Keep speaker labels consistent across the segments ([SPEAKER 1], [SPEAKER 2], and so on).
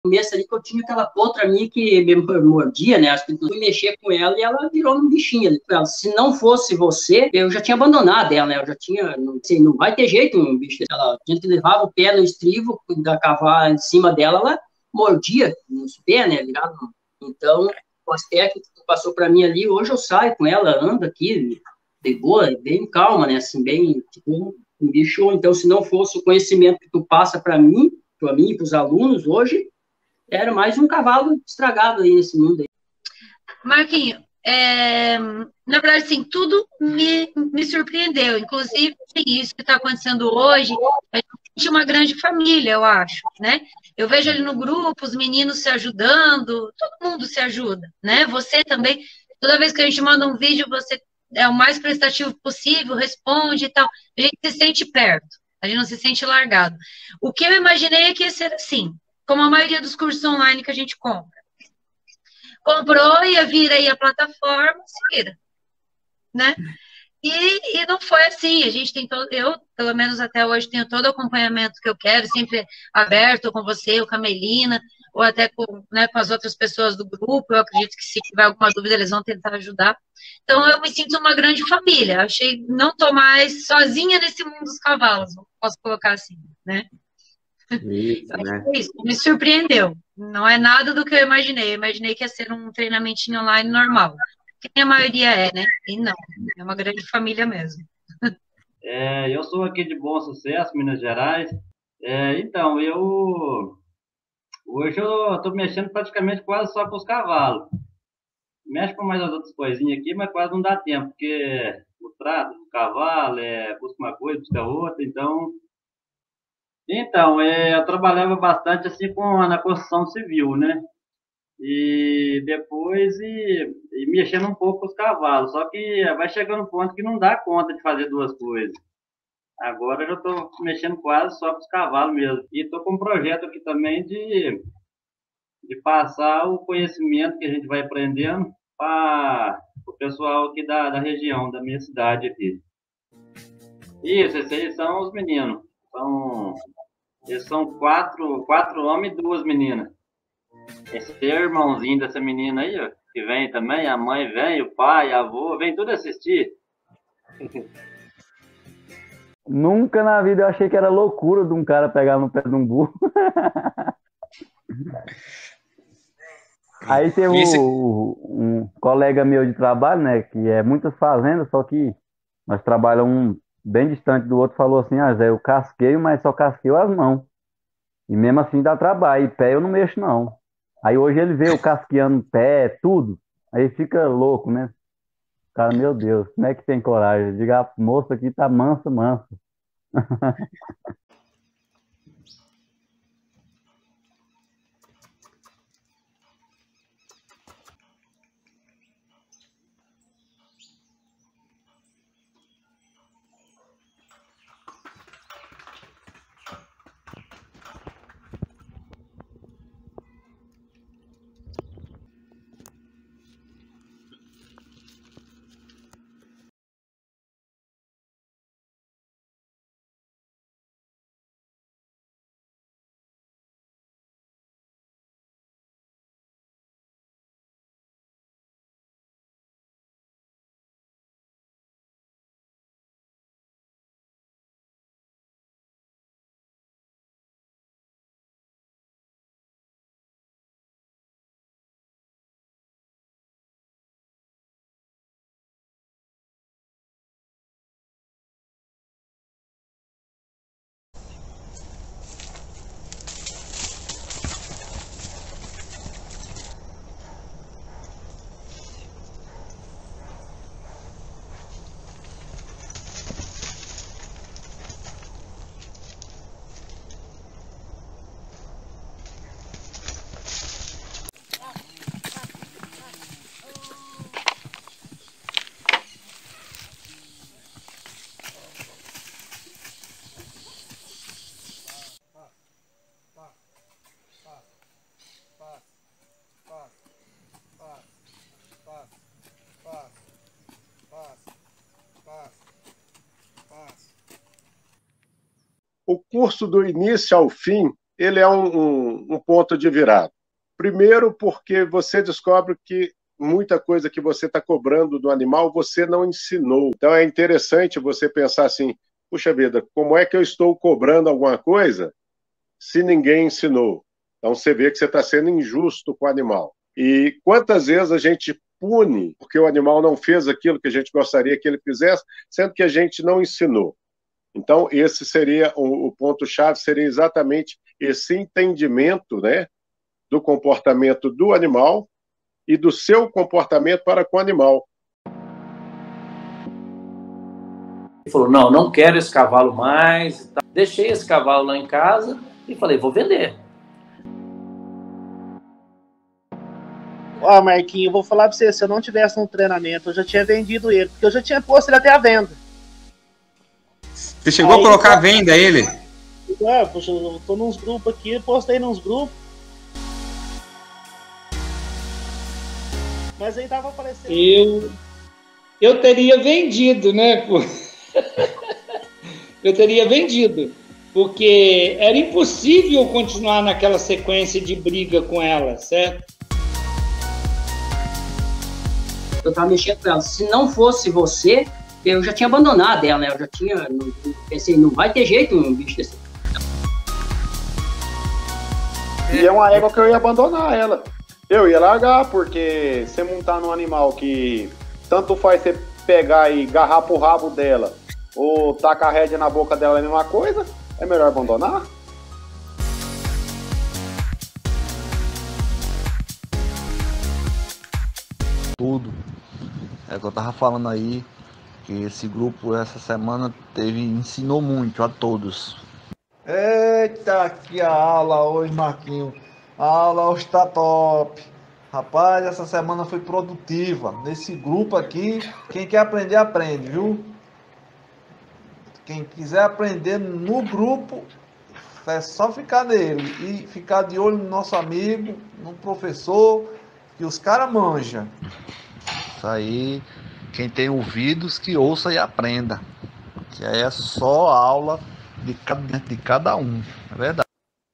[SPEAKER 1] começo ali que eu tinha aquela potra minha que me mordia, né? Acho que eu fui mexer com ela e ela virou um bichinho ali. Ela, se não fosse você, eu já tinha abandonado ela, né? Eu já tinha, não sei, não vai ter jeito um bicho desse. Ela, a gente levava o pé no estribo da cavalo em cima dela, ela mordia nos pés, né? Virava. Então, com as técnicas que passou para mim ali, hoje eu saio com ela, ando aqui de boa, bem calma, né? Assim, bem, tipo, um bicho. Então, se não fosse o conhecimento que tu passa para mim e para os alunos hoje, era mais um cavalo estragado aí nesse mundo aí.
[SPEAKER 2] Marquinho, na verdade, assim, tudo me surpreendeu, inclusive isso que está acontecendo hoje, a gente é uma grande família, eu acho, né? Eu vejo ali no grupo os meninos se ajudando, todo mundo se ajuda, né? Você também, toda vez que a gente manda um vídeo, você é o mais prestativo possível, responde e tal, a gente se sente perto, a gente não se sente largado. O que eu imaginei é que ia ser assim, como a maioria dos cursos online que a gente compra. Comprou, ia vir aí a plataforma, se vira, né? E não foi assim, a gente tem todo, eu, pelo menos até hoje, tenho todo o acompanhamento que eu quero, sempre aberto com você, ou com a Melina, ou até com, né, com as outras pessoas do grupo, eu acredito que se tiver alguma dúvida, eles vão tentar ajudar. Então, eu me sinto uma grande família, achei, não estou mais sozinha nesse mundo dos cavalos, posso colocar assim, né?
[SPEAKER 3] Isso, né?
[SPEAKER 2] É isso, me surpreendeu. Não é nada do que eu imaginei. Eu imaginei que ia ser um treinamentinho online normal. Que a maioria é, né? E não. É uma grande família mesmo.
[SPEAKER 3] Eu sou aqui de Bom Sucesso, Minas Gerais. Então, hoje eu estou mexendo praticamente quase só com os cavalos. Mexo com mais as outras coisinhas aqui, mas quase não dá tempo, porque o trato do cavalo, busca uma coisa, busca outra, eu trabalhava bastante assim na construção civil, né? E depois mexendo um pouco com os cavalos, só que vai chegando um ponto que não dá conta de fazer duas coisas. Agora eu já estou mexendo quase só com os cavalos mesmo. E estou com um projeto aqui também de passar o conhecimento que a gente vai aprendendo para o pessoal aqui da região, da minha cidade aqui. Isso, esses aí são os meninos. Eles são quatro homens e duas meninas. Esse é o irmãozinho dessa menina aí, ó, que vem também, a mãe vem, o pai, a avô, vem tudo assistir.
[SPEAKER 4] Nunca na vida eu achei que era loucura de um cara pegar no pé de um burro. Aí tem um colega meu de trabalho, né, que é muitas fazendas, só que nós trabalhamos um bem distante do outro, falou assim, Zé, eu casqueio, mas só casqueio as mãos. E mesmo assim dá trabalho, e pé eu não mexo não. Aí hoje ele vê o casqueando pé, tudo, aí fica louco, né? Cara, meu Deus, como é que tem coragem? Diga, a moça aqui tá mansa, mansa.
[SPEAKER 5] O curso do início ao fim, ele é um ponto de virada. Primeiro, porque você descobre que muita coisa que você está cobrando do animal, você não ensinou. Então, é interessante você pensar assim, puxa vida, como é que eu estou cobrando alguma coisa se ninguém ensinou? Então, você vê que você está sendo injusto com o animal. E quantas vezes a gente pune porque o animal não fez aquilo que a gente gostaria que ele fizesse, sendo que a gente não ensinou. Então, esse seria o ponto-chave, seria exatamente esse entendimento, né, do comportamento do animal e do seu comportamento para com o animal.
[SPEAKER 6] Ele falou, não, não quero esse cavalo mais. Deixei esse cavalo lá em casa e falei, vou vender.
[SPEAKER 7] Ó, Marquinhos, eu vou falar pra você, se eu não tivesse um treinamento, eu já tinha vendido ele, porque eu já tinha posto ele até à venda.
[SPEAKER 8] Você chegou a colocar à venda ele?
[SPEAKER 7] Poxa, eu tô nos grupos aqui, postei nos grupos. Mas aí tava aparecendo.
[SPEAKER 9] Eu teria vendido, né? Eu teria vendido, porque era impossível continuar naquela sequência de briga com ela, certo?
[SPEAKER 1] Eu tava mexendo com ela. Se não fosse você, eu já tinha abandonado ela, né? Eu já tinha... Pensei, não vai ter jeito um bicho desse.
[SPEAKER 10] E é uma égua que eu ia abandonar ela. Eu ia largar, porque você montar num animal que tanto faz você pegar e agarrar pro rabo dela, ou tacar a rédea na boca dela é a mesma coisa, é melhor abandonar.
[SPEAKER 4] Tudo. É o que eu tava falando aí, que esse grupo essa semana ensinou muito a todos.
[SPEAKER 11] Eita, que a aula hoje, Marquinhos. A aula hoje tá top. Rapaz, essa semana foi produtiva. Nesse grupo aqui, quem quer aprender, aprende, viu? Quem quiser aprender no grupo, é só ficar nele. E ficar de olho no nosso amigo, no professor, que os caras manjam.
[SPEAKER 4] Isso aí, quem tem ouvidos, que ouça e aprenda. Que aí é só aula de cada um, é verdade.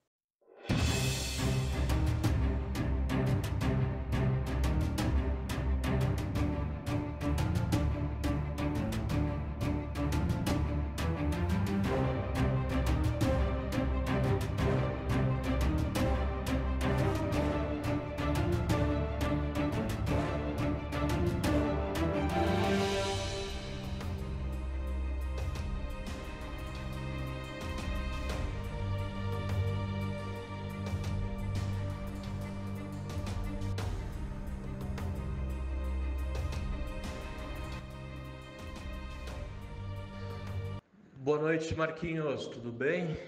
[SPEAKER 12] Boa noite, Marquinhos, tudo bem?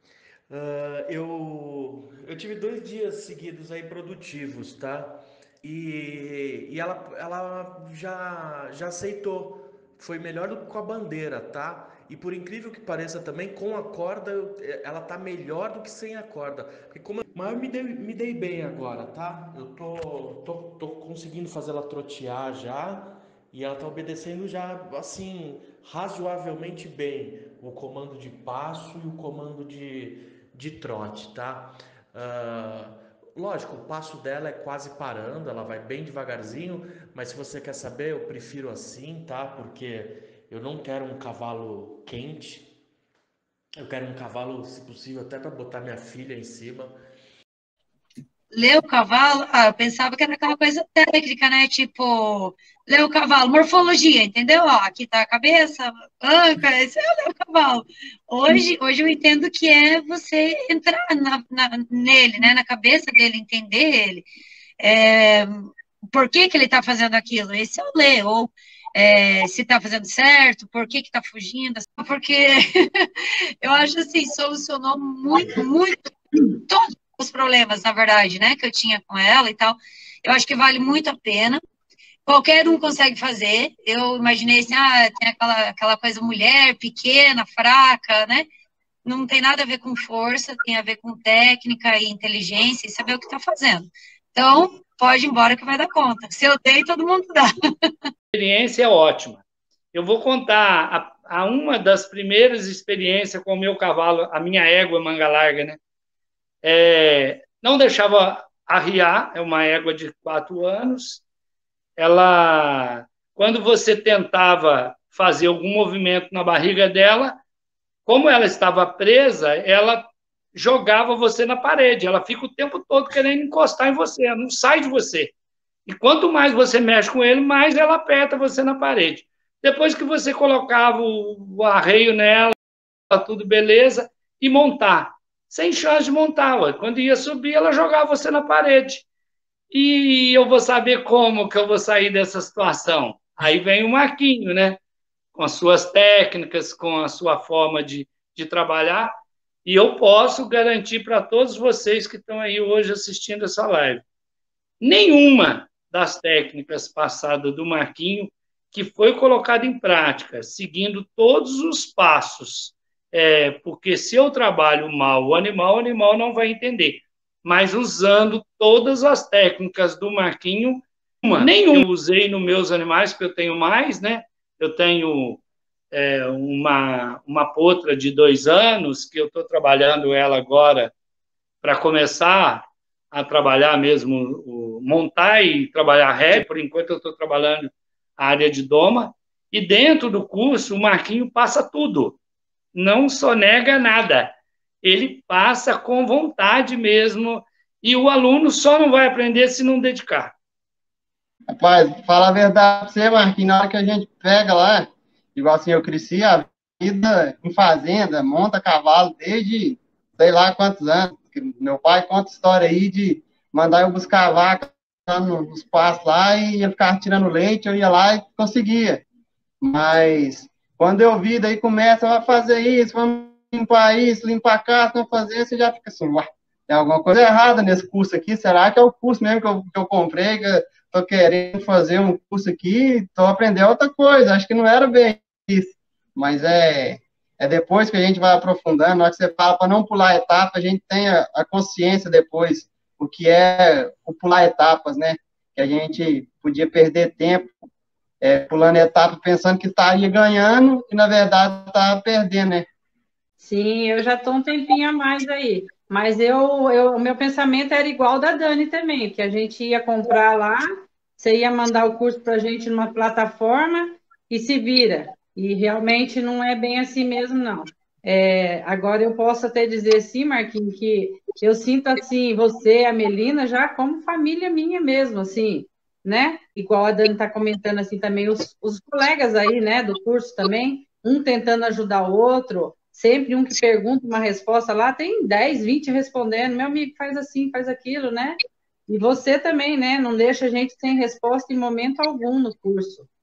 [SPEAKER 12] Eu tive 2 dias seguidos aí produtivos, tá? E ela já aceitou, foi melhor do que com a bandeira, tá? E por incrível que pareça também, com a corda, ela tá melhor do que sem a corda. Porque mas eu me dei bem agora, tá? Eu tô conseguindo fazer ela trotear já. E ela está obedecendo já, assim, razoavelmente bem o comando de passo e o comando de trote, tá? Lógico, o passo dela é quase parando, ela vai bem devagarzinho, mas se você quer saber, eu prefiro assim, tá? Porque eu não quero um cavalo quente, eu quero um cavalo, se possível, até para botar minha filha em cima.
[SPEAKER 2] Ler o cavalo, eu pensava que era aquela coisa técnica, né? Tipo, ler o cavalo, morfologia, entendeu? Ó, aqui tá a cabeça, anca, esse é ler o cavalo. Hoje eu entendo que é você entrar nele, né? Na cabeça dele, entender ele. Por que ele tá fazendo aquilo? Esse é o ler, ou se tá fazendo certo, por que tá fugindo, porque eu acho assim, solucionou muito, muito, todos os problemas, na verdade, né, que eu tinha com ela e tal. Eu acho que vale muito a pena. Qualquer um consegue fazer. Eu imaginei assim, tem aquela coisa mulher, pequena, fraca, né? Não tem nada a ver com força, tem a ver com técnica e inteligência e saber o que está fazendo. Então, pode ir embora que vai dar conta. Se eu dei, todo mundo dá.
[SPEAKER 9] A experiência é ótima. Eu vou contar uma das primeiras experiências com o meu cavalo, a minha égua manga larga, né? não deixava arriar, é uma égua de 4 anos. Ela, quando você tentava fazer algum movimento na barriga dela, como ela estava presa, ela jogava você na parede. Ela fica o tempo todo querendo encostar em você, ela não sai de você. E quanto mais você mexe com ele, mais ela aperta você na parede. Depois que você colocava o arreio nela, tudo beleza, e montar. Sem chance de montar. Ué. Quando ia subir, ela jogava você na parede. E eu vou saber como que eu vou sair dessa situação. Aí vem o Marquinho, né? Com as suas técnicas, com a sua forma de trabalhar. E eu posso garantir para todos vocês que estão aí hoje assistindo essa live. Nenhuma das técnicas passadas do Marquinho que foi colocada em prática, seguindo todos os passos, porque se eu trabalho mal o animal não vai entender. Mas usando todas as técnicas do Marquinho, nenhuma eu usei nos meus animais, porque eu tenho mais, né? Eu tenho uma potra de 2 anos, que eu estou trabalhando ela agora para começar a trabalhar mesmo, montar e trabalhar ré. Por enquanto eu estou trabalhando a área de doma, e dentro do curso o Marquinho passa tudo, não só nega nada, ele passa com vontade mesmo, e o aluno só não vai aprender se não dedicar.
[SPEAKER 8] Rapaz, fala a verdade pra você, Marquinhos, na hora que a gente pega lá, igual assim, eu cresci a vida em fazenda, monta cavalo desde sei lá quantos anos. Meu pai conta história aí de mandar eu buscar vaca nos pastos lá e ele ficava tirando leite, eu ia lá e conseguia. Mas quando eu vi, daí começa a fazer isso, vamos limpar isso, limpar a casa, vamos fazer, você já fica assim, ué, tem alguma coisa errada nesse curso aqui, será que é o curso mesmo que eu comprei, que eu tô querendo fazer um curso aqui, tô aprendendo outra coisa, acho que não era bem isso, mas é depois que a gente vai aprofundando, na hora que você fala para não pular etapa, a gente tem a consciência depois, o que é o pular etapas, né? Que a gente podia perder tempo pulando etapa, pensando que estaria ganhando, e na verdade estava perdendo, né?
[SPEAKER 13] Sim, eu já estou um tempinho a mais aí. Mas o meu pensamento era igual ao da Dani também, que a gente ia comprar lá, você ia mandar o curso para a gente numa plataforma e se vira. E realmente não é bem assim mesmo, não. Agora eu posso até dizer sim, Marquinhos, que eu sinto assim, você, a Melina, já como família minha mesmo, assim, né? Igual a Dani está comentando assim também, os colegas aí, né, do curso também, um tentando ajudar o outro, sempre um que pergunta uma resposta lá, tem 10, 20 respondendo, meu amigo, faz assim, faz aquilo, né? E você também, né? Não deixa a gente sem resposta em momento algum no curso.